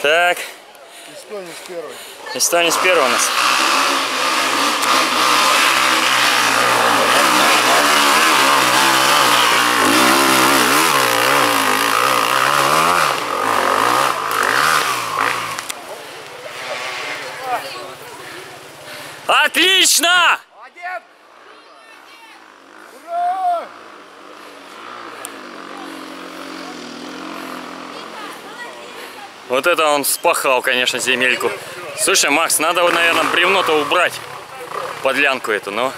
Так. Эстонец первый. Эстонец первый у нас. Отлично! Молодец! Ура! Вот это он спахал, конечно, земельку. Слушай, Макс, надо, наверное, бревно-то убрать. Подлянку эту, но...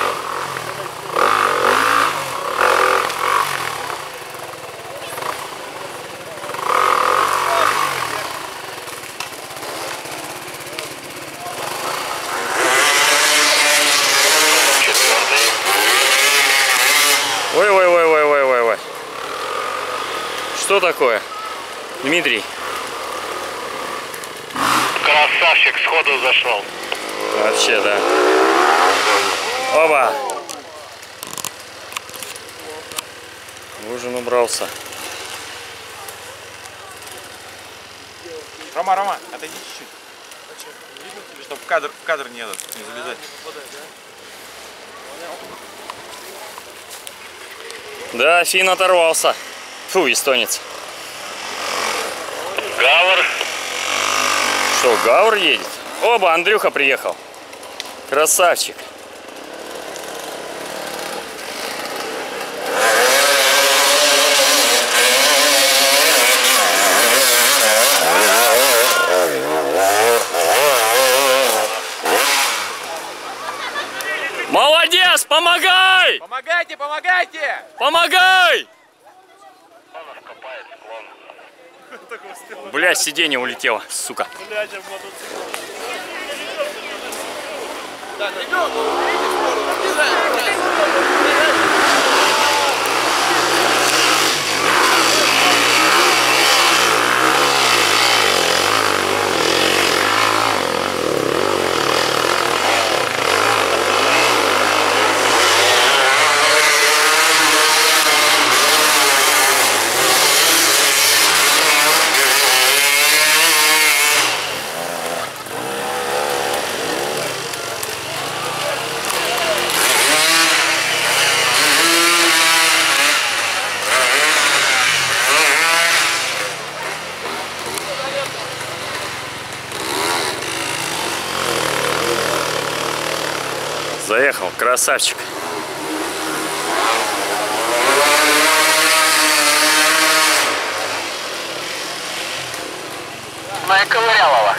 Ой-ой-ой-ой-ой-ой-ой. Что такое, Дмитрий? Красавчик, сходу зашел. Вообще, да. Оба! В ужин убрался. Рома, отойди чуть-чуть. Чтобы в кадр не залезать. Да, Фин оторвался. Фу, эстонец. Гавр. Что, Гавр едет? Оба, Андрюха приехал. Красавчик. Молодец, помогай! Помогайте, помогайте! Помогай! Бля, сиденье улетело, сука. Заехал, красавчик. Наковырялова.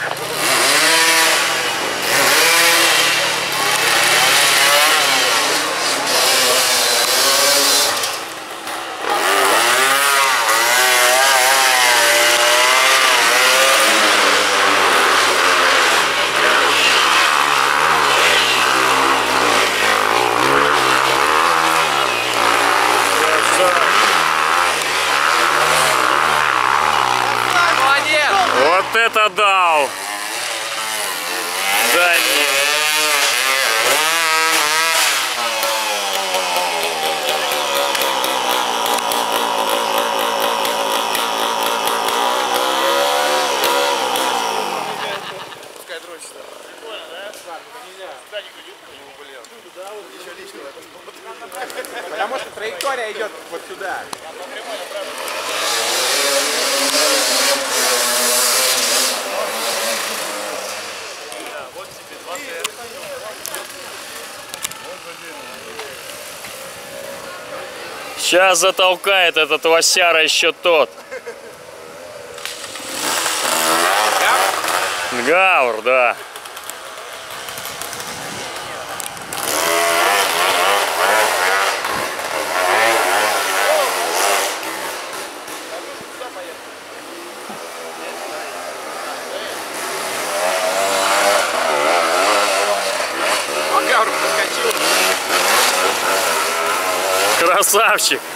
Вот это дал! Да нет. Потому что траектория идет вот сюда. Сейчас затолкает этот Васяра еще тот. Гавр, да. Гавр проскочил. Красавчик.